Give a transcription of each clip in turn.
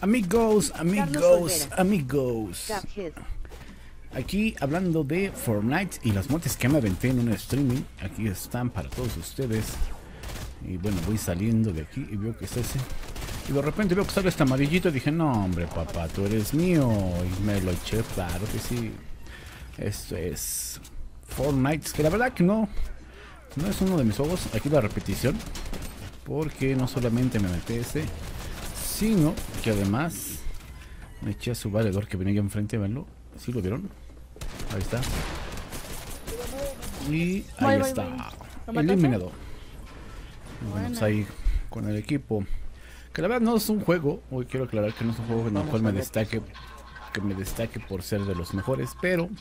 Amigos, amigos, Carlos amigos. Aquí hablando de Fortnite y las muertes que me aventé en un streaming. Aquí están para todos ustedes. Y bueno, voy saliendo de aquí y veo que es ese. Y de repente veo que sale este amarillito y dije, no hombre papá, tú eres mío. Y me lo eché, claro que sí. Esto es Fortnite, que la verdad que no es uno de mis juegos. Aquí la repetición, porque no solamente me metí ese, sino que además me eché a su valedor que venía aquí enfrente, venlo. ¿Sí lo vieron? Ahí está. Y ahí está. Eliminado. Bueno, pues ahí con el equipo. Que la verdad no es un juego. Hoy quiero aclarar que no es un juego en el cual me destaque. Que me destaque por ser de los mejores. Pero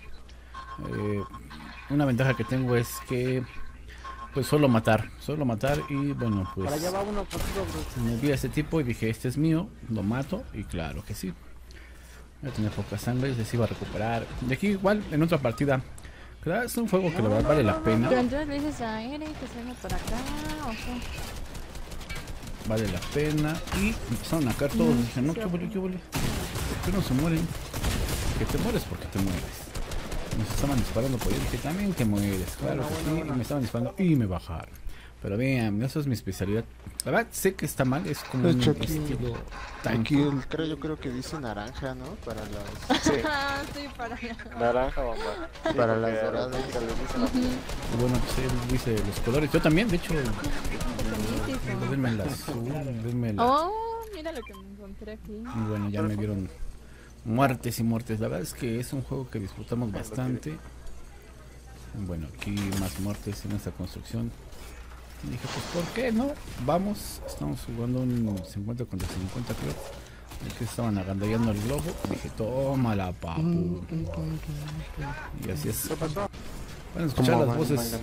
una ventaja que tengo es que pues solo matar. Y bueno, pues me vi a ese tipo y dije, este es mío. Lo mato y claro que sí. Voy a tener poca sangre y les iba a recuperar. De aquí igual en otra partida. Claro, es un juego que la verdad vale la pena. Pero entonces le dices a Eric que salga por acá o qué. Vale la pena. Y empezaron a caer todos. Dije, no, qué huele. ¿Por qué no se mueren? Que te mueres porque te mueres. Nos estaban disparando por ahí. Dije, también te mueres. Claro que sí. Y me estaban disparando y me bajaron. Pero vean, eso es mi especialidad. La verdad sé que está mal, es como un estilo tanque. Aquí yo creo que dice naranja, ¿no? Para las... Sí, sí para naranja o amarillo. Sí, para las doradas. Y bueno, pues él dice los colores. Yo también, de hecho. Denme el azul, denme la... Oh, mira lo que me encontré aquí. Y bueno, ya me vieron muertes y muertes. La verdad es que es un juego que disfrutamos bastante. Bueno, aquí más muertes en esta construcción. Y dije, pues ¿por qué no? Vamos, estamos jugando un 50 contra 50 creo. Aquí estaban agandallando el globo. Y dije, tómala papu. Y así es. Van a escuchar las voces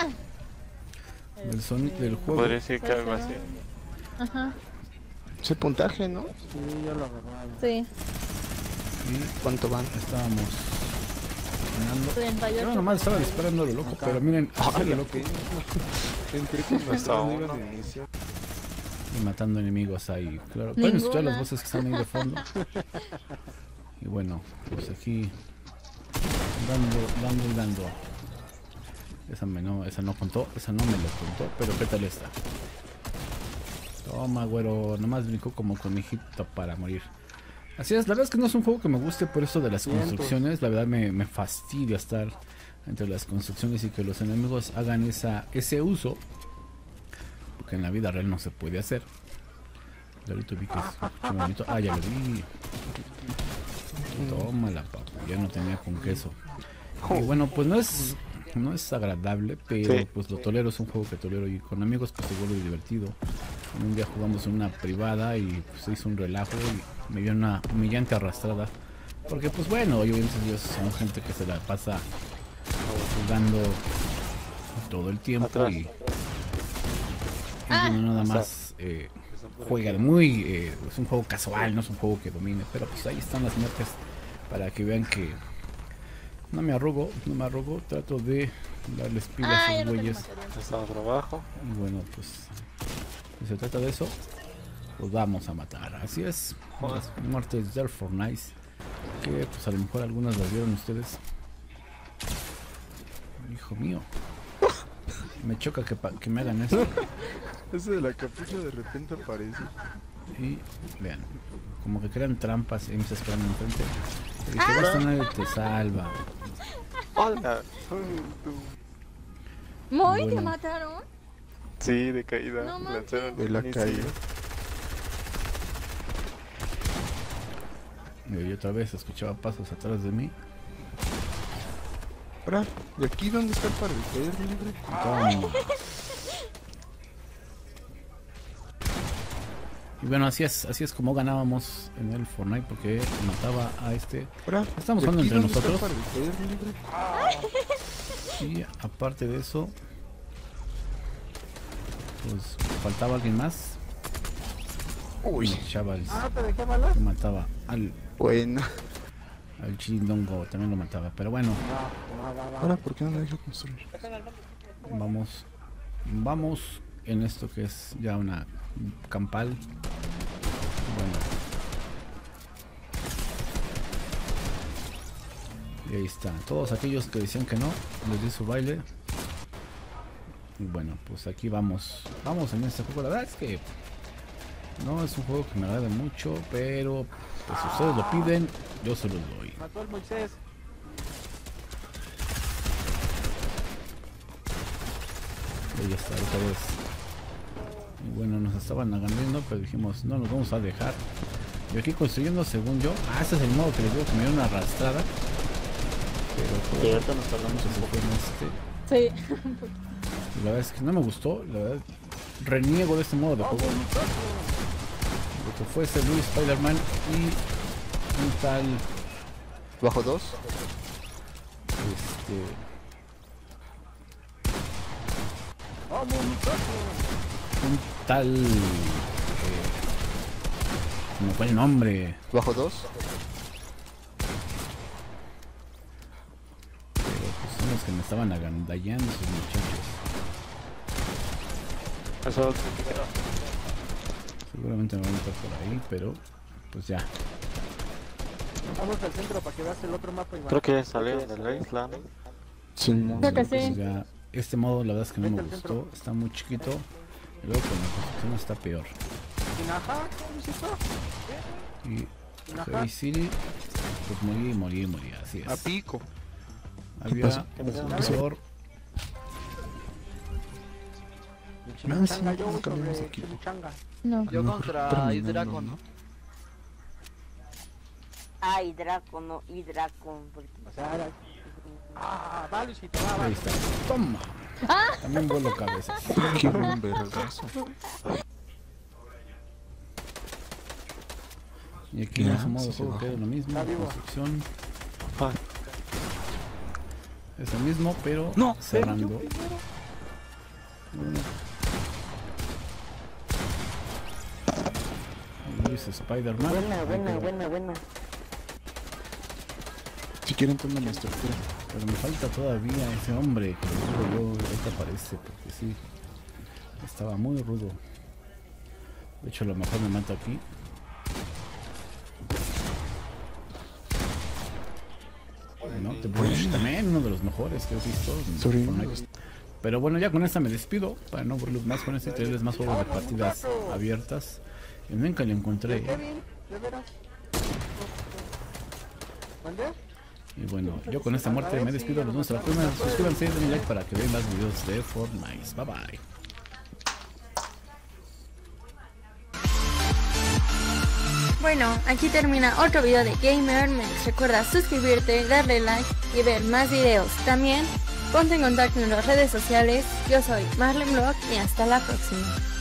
del sonido del juego. Podría decir que algo así. Ajá. Ese puntaje, ¿no? Sí, ya lo agarraron. Sí. ¿Y cuánto van? Estábamos ganando. 38. Yo nomás estaba disparando a lo loco, pero miren, a lo loco. Y matando enemigos ahí, claro. Pueden escuchar las voces que están ahí de fondo. Y bueno, pues aquí dando. Esa no contó, esa no me lo contó, pero ¿qué tal está? Toma, güero, nomás brincó como conejito para morir. Así es, la verdad es que no es un juego que me guste por eso de las construcciones. La verdad me fastidia estar entre las construcciones y que los enemigos hagan ese uso. Porque en la vida real no se puede hacer. Ya ahorita vi que es bonito. Ah, ya lo vi. Tómala, papu. Ya no tenía con queso. Y bueno, pues no es agradable, pero pues lo tolero, es un juego que tolero y con amigos pues se vuelve divertido. Un día jugamos en una privada y pues se hizo un relajo y me dio una humillante arrastrada. Porque pues bueno, obviamente ellos son gente que se la pasa jugando todo el tiempo y no nada más juega muy... es un juego casual, no es un juego que domine, pero pues ahí están las muertes para que vean que no me arrugo, trato de darles pilas a los güeyes. Y bueno, pues si se trata de eso, pues vamos a matar. Así es, las muertes de Fortnite, que pues a lo mejor algunas las vieron ustedes. Hijo mío, me choca que me hagan eso. Ese de la capucha de repente aparece. Y vean, como que crean trampas y me está esperando enfrente. Y dije, basta, nadie te salva. Hola. ¿Muy te mataron? Sí, de caída. No de la caída. Y otra vez escuchaba pasos atrás de mí. Ahora, ¿y aquí dónde está el paracaídas libre? Toma. Y bueno, así es como ganábamos en el Fortnite, porque mataba a este. Estamos jugando entre nosotros. Y aparte de eso, pues faltaba alguien más. Uy, chaval. Que mataba al. Bueno. Al chilindongo también lo mataba, pero bueno. Ahora, ¿por qué no me deja construir? Vamos en esto que es ya una campal. Bueno, Y ahí está. Todos aquellos que decían que no, les di su baile. Y bueno, pues aquí vamos. Vamos en este juego. La verdad es que no es un juego que me agrade mucho, pero pues si ustedes lo piden, yo se los doy. Mató el Moisés. Ahí está, otra vez. Y bueno, nos estaban agarrando, pero dijimos, no nos vamos a dejar. Y aquí construyendo, según yo. Ah, este es el modo que les digo que me dio una arrastrada. Pero Y ahorita nos hablamos se un poco. fue en este. Sí. Y la verdad es que no me gustó, la verdad. Reniego de este modo de juego. Lo que fue ese Luis Spider-Man y un tal. Bajo 2. Un tal. ¿Cómo fue el nombre? Bajo 2. Pero pues son los que me estaban agandallando esos muchachos. Eso, Seguramente me van a estar por ahí, pero pues ya. Vamos al centro para que veas el otro mapa, Iván. creo que salieron de la isla, ¿no? Creo que Pues sí. ya, este modo la verdad es que no me Vete al centro. gustó, está muy chiquito. Y luego con la construcción está peor. Ajá, Luisito. Y Ajá. Heavy City, pues morí, así A es. pico. Había pasó? peor. Chimichanga, yo no uso cambiamos de de equipo. chimichanga. No. Yo contra Hidraco, ¿no? Ah, Hidraco, no, Hidraco. O sea, era... va Luisito, va. Ahí está. Toma. También vuelo cabezas. Qué buen vergazo. Y aquí Ya, en su modo de sí se juego bajó. queda lo mismo. Está vivo. Construcción Ah, es lo mismo, pero No, cerrando. pero Uno. Y Luis Spider-Man. Buena. Si quieren poner la estructura. Pero me falta todavía ese hombre que les digo yo, ahorita aparece, porque sí, estaba muy rudo. De hecho, a lo mejor me mato aquí. No, The Bridge también, uno de los mejores que he visto en Sobrevivimos. Fortnite. Pero bueno, ya con esta me despido, para no aburrirlos más con este y traerles más juegos de partidas abiertas. Y nunca lo encontré. Kevin, ¿de veras? ¿Mandé? Y bueno, yo con esta muerte me despido, nos vemos a la próxima. Suscríbanse, denle like para que vean más videos de Fortnite. Bye bye. Bueno, aquí termina otro video de Gamerman. Recuerda suscribirte, darle like y ver más videos. También ponte en contacto en las redes sociales. Yo soy Marlene Vlog y hasta la próxima.